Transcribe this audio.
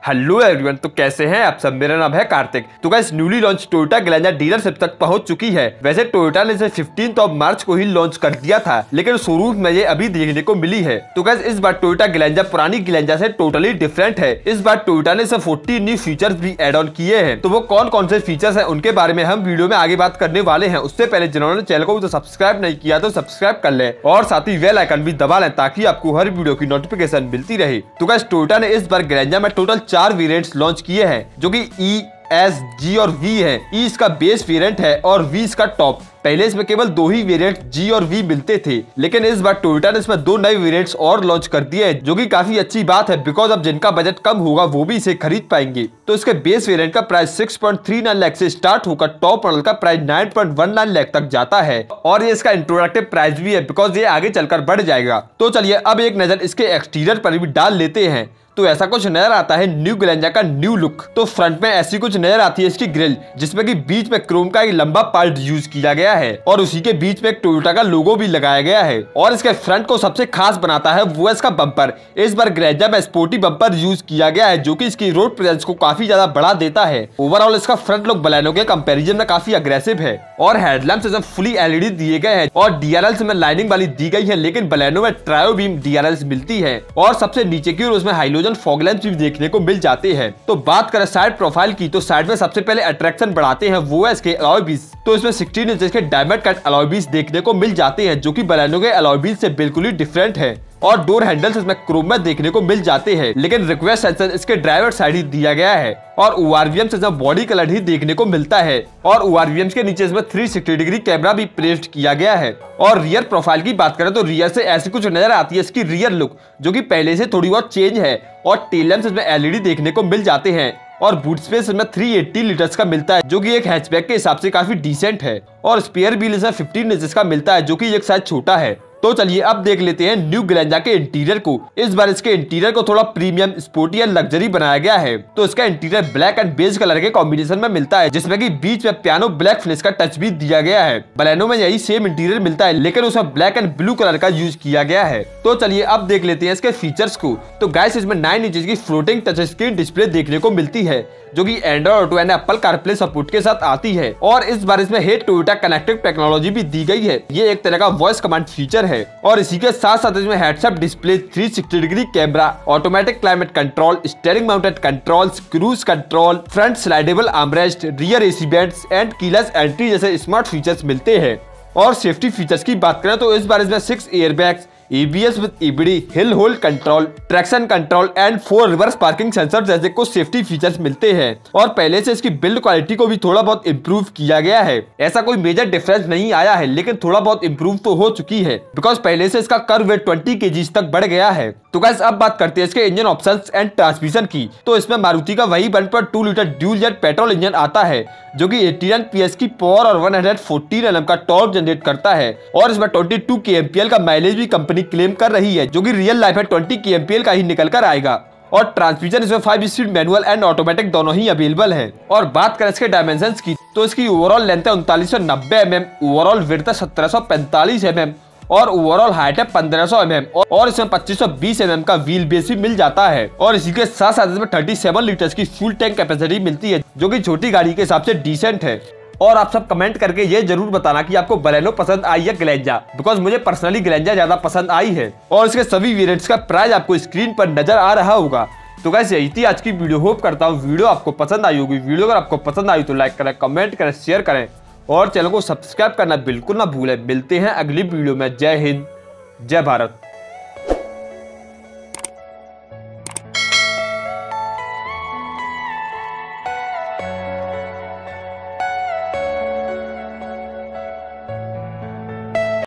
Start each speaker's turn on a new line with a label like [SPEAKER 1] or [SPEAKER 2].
[SPEAKER 1] Hello everyone, तो कैसे हैं आप सब। मेरा नाम है कार्तिक। तो guys newly launch Toyota Glanza dealership तक पहुंच चुकी है। वैसे टोयोटा ने इसे 15 मार्च को ही लॉन्च कर दिया था, लेकिन शोरूम में ये अभी देखने को मिली है। तो गाइस इस बार टोयोटा ग्लैंजा पुरानी ग्लैंजा से टोटली डिफरेंट है। इस बार टोयोटा ने इसे 14 न्यू फीचर्स भी एड ऑन किए हैं। तो वो कौन कौन से फीचर्स है उनके बारे में हम वीडियो में आगे बात करने वाले हैं। उससे पहले जिन्होंने चैनल को सब्सक्राइब नहीं किया तो सब्सक्राइब कर ले और साथ ही बेल आइकन भी दबा लें ताकि आपको हर वीडियो की नोटिफिकेशन मिलती रहे। तो गाइस टोयोटा ने इस बार ग्लैंजा में टोटल 4 वेरिएंट्स लॉन्च किए हैं, जो कि ई, एस, जी और वी है। ई इसका बेस वेरिएंट है और वी इसका टॉप। पहले इसमें केवल 2 ही वेरिएंट जी और वी मिलते थे, लेकिन इस बार टोयोटा ने इसमें 2 नए वेरिएंट्स और लॉन्च कर दिए हैं, जो कि काफी अच्छी बात है बिकॉज अब जिनका बजट कम होगा वो भी इसे खरीद पाएंगे। तो इसके बेस वेरिएंट का प्राइस 6.39 लाख से स्टार्ट होकर टॉप मॉडल का प्राइस 9.19 लाख तक जाता है और ये इसका इंट्रोडक्टिव प्राइस भी है बिकॉज ये आगे चलकर बढ़ जाएगा। तो चलिए अब एक नजर इसके एक्सटीरियर पर भी डाल लेते हैं। तो ऐसा कुछ नजर आता है न्यू ग्लैंजा का न्यू लुक। तो फ्रंट में ऐसी कुछ नजर आती है इसकी ग्रिल, जिसमें कि बीच में क्रोम का एक लंबा पार्ट यूज किया गया है और उसी के बीच में एक टोयोटा का लोगो भी लगाया गया है। और इसके फ्रंट को सबसे खास बनाता है वो इसका बम्पर। इस बार ग्लैंजा में स्पोर्टी बम्पर यूज किया गया है, जो कि इसकी रोड प्रेजेंस को काफी ज्यादा बढ़ा देता है। ओवरऑल इसका फ्रंट लुक बलेनो के कंपैरिजन में काफी अग्रेसिव है और हेडलैम्प से फुली एलईडी दिए गए हैं और डीआरएल्स में लाइनिंग वाली दी गई है, लेकिन बलेनो में ट्रायो बीम डीआरएल्स मिलती है और सबसे नीचे की ओर उसमें हाइलोजन फॉग लैंप्स भी देखने को मिल जाते हैं। तो बात करें साइड प्रोफाइल की, तो साइड में सबसे पहले अट्रैक्शन बढ़ाते हैं वो है इसके अलॉय व्हील्स। तो इसमें 16 इंच के डायमंड कट अलॉय व्हील्स देखने को मिल जाते हैं, जो कि बलेनो के अलॉय व्हील्स से बिल्कुल ही डिफरेंट है। और डोर हैंडल्स इसमें क्रोम में देखने को मिल जाते हैं, लेकिन रिक्वेस्ट सेंसर इसके ड्राइवर साइड ही दिया गया है और ओआरवीएम से इसमें बॉडी कलर ही देखने को मिलता है और ओआरवीएम के नीचे इसमें 360 डिग्री कैमरा भी प्लेस्ड किया गया है। और रियर प्रोफाइल की बात करें तो रियर से ऐसी कुछ नजर आती है इसकी रियर लुक, जो कि पहले से थोड़ी बहुत चेंज है और टेल लैंप्स इसमें एलईडी देखने को मिल जाते हैं और बूट स्पेस इसमें 380 लीटर्स का मिलता है, जो कि एक हैचबैक के हिसाब से काफी डिसेंट है। और स्पेयर व्हील इसमें 15 इंचेस का मिलता है, जो कि एक साइज छोटा है। तो चलिए अब देख लेते हैं न्यू ग्लैंजा के इंटीरियर को। इस बार इसके इंटीरियर को थोड़ा प्रीमियम, स्पोर्टी एंड लग्जरी बनाया गया है। तो इसका interior black and beige colour के कॉम्बिनेशन में मिलता है, जिसमें कि बीच में पियानो ब्लैक फिनिश का टच भी दिया गया है। बलेनो में यही सेम इंटीरियर मिलता है, लेकिन उसमें ब्लैक एंड ब्लू कलर का यूज किया गया है। तो चलिए अब देख लेते हैं इसके फीचर्स को। तो गाइस इसमें 9 इंच की फ्लोटिंग टच स्क्रीन डिस्प्ले देखने को मिलती है, जो कि Android Auto and Apple CarPlay support के साथ आती है। और इस बार इसमें हे टोयोटा कनेक्टेड टेक्नोलॉजी भी दी गई है। ये एक तरह का वॉइस कमांड फीचर है और इसी के साथ साथ इसमें heads up display, 360 degree camera, automatic climate control, steering mounted controls, cruise control, front slidable armrest, rear AC vents and keyless entry जैसे स्मार्ट फीचर्स मिलते हैं। और सेफ्टी फीचर्स की बात करें तो इस बार इसमें 6 airbags, ABS with EBD, hill hold control, traction control and 4 reverse parking sensor जैसे कुछ सेफ्टी फीचर्स मिलते हैं। और पहले से इसकी बिल्ड क्वालिटी को भी थोड़ा बहुत इम्प्रूव किया गया है। ऐसा कोई मेजर डिफरेंस नहीं आया है, लेकिन थोड़ा बहुत इम्प्रूव तो हो चुकी है बिकॉज पहले से इसका कर्व वेट 20 kg तक बढ़ गया है। तो गाइस अब बात करते हैं इसके इंजन ऑप्शंस एंड ट्रांसमिशन की। तो इसमें मारुति का वही 1.2 litre dual jet petrol engine आता है, जो कि 89 PS की पावर और 114 Nm का टॉर्क जनरेट करता है और इसमें 22 kmpl का माइलेज भी कंपनी क्लेम कर रही है, जो कि रियल लाइफ में 20 kmpl का ही निकल कर आएगा। और ट्रांसमिशन इसमें 5 स्पीड मैनुअल एंड ऑटोमेटिक दोनों ही अवेलेबल है। और बात करें इसके डायमेंशंस की, तो इसकी ओवरऑल लेंथ है 3990 mm, ओवरऑल विड्थ है 1745 mm और ओवरऑल हाइट है 1500 mm और इसमें 2520 mm का व्हील बेस भी मिल जाता है। और इसी के साथ साथ इसमें 37 लीटर्स की फुल टैंक कैपेसिटी मिलती है, जो कि छोटी गाड़ी के हिसाब से डिसेंट है। और आप सब कमेंट करके ये जरूर बताना कि आपको बलेनो पसंद आई या ग्लैंजा, बिकॉज मुझे पर्सनली ग्लैंजा ज्यादा पसंद आई है। और इसके सभी वेरिएंट्स का प्राइस आपको स्क्रीन पर नजर आ रहा होगा। तो गाइस यही थी आज की वीडियो। होप करता हूँ वीडियो आपको पसंद आई होगी। वीडियो अगर आपको पसंद आई तो लाइक करें, कमेंट करें, शेयर करें और चैनल को सब्सक्राइब करना बिल्कुल ना भूलें। मिलते हैं अगली वीडियो में। जय हिंद, जय भारत।